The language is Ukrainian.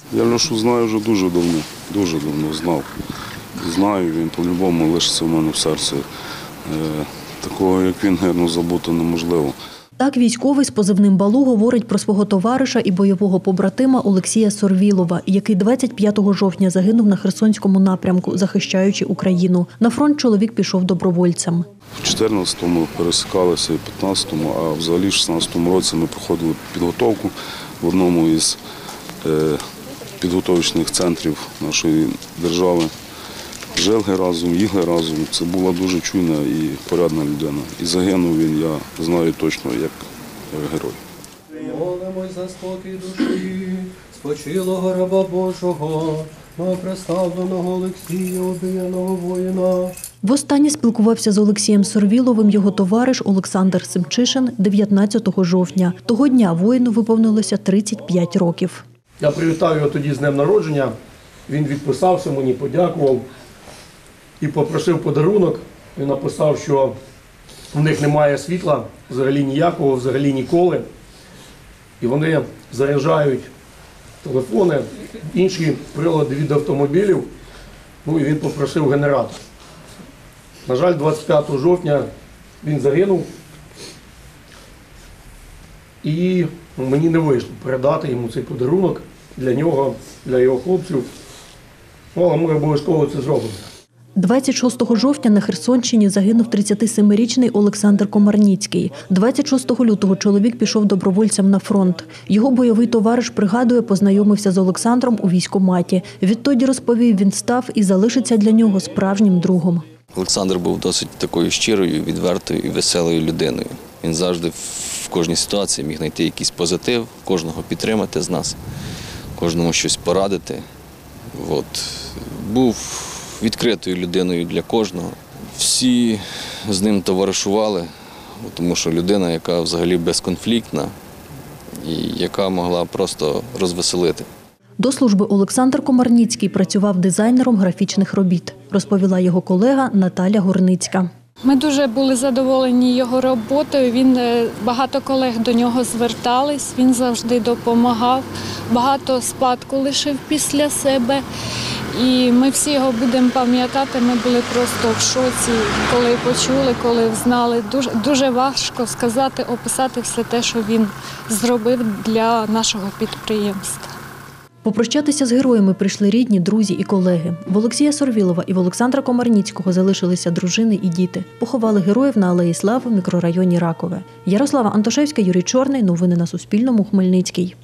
Я Льошу знаю вже дуже давно знав. Знаю, він по-любому лишиться в мене в серці. Такого, як він, герно забути неможливо. Так військовий з позивним Балу говорить про свого товариша і бойового побратима Олексія Сорвілова, який 25 жовтня загинув на Херсонському напрямку, захищаючи Україну. На фронт чоловік пішов добровольцем. В 14-му пересікалися, і в 15-му, а взагалі в 16-му році ми проходили підготовку в одному із підготовчих центрів нашої держави. Жили разом, їли разом. Це була дуже чуйна і порядна людина. І загинув він, я знаю точно, як герой. Молимось за спокій душі, спочилого раба Божого, новоприставленого Олексія, обіяного воїна. Востаннє спілкувався з Олексієм Сорвіловим його товариш Олександр Семчишин 19 жовтня. Того дня воїну виповнилося 35 років. Я привітав його тоді з днем народження, він відписався мені, подякував і попросив подарунок. Він написав, що в них немає світла, взагалі ніякого, взагалі ніколи. І вони заряджають телефони, інші прилади від автомобілів. Ну і він попросив генератор. На жаль, 25 жовтня він загинув. І мені не вийшло передати йому цей подарунок для нього, для його хлопців. Але ми обов'язково це зробимо. 26 жовтня на Херсонщині загинув 37-річний Олександр Комарніцький. 26 лютого чоловік пішов добровольцем на фронт. Його бойовий товариш, пригадує, познайомився з Олександром у військкоматі. Відтоді, розповів, він став і залишиться для нього справжнім другом. Олександр був досить такою щирою, відвертою і веселою людиною. Він завжди в кожній ситуації міг знайти якийсь позитив, кожного підтримати з нас, кожному щось порадити. Був відкритою людиною для кожного. Всі з ним товаришували, тому що людина, яка взагалі безконфліктна і яка могла просто розвеселити. До служби Олександр Комарніцький працював дизайнером графічних робіт, розповіла його колега Наталя Горницька. Ми дуже були задоволені його роботою, багато колег до нього звертались, він завжди допомагав, багато спадку лишив після себе. І ми всі його будемо пам'ятати, ми були просто в шоці, коли почули, коли знали. Дуже важко сказати, описати все те, що він зробив для нашого підприємства. Попрощатися з героями прийшли рідні, друзі і колеги. В Олексія Сорвілова і в Олександра Комарніцького залишилися дружини і діти. Поховали героїв на Алеї Слави в мікрорайоні Ракове. Ярослава Антошевська, Юрій Чорний. Новини на Суспільному. Хмельницький.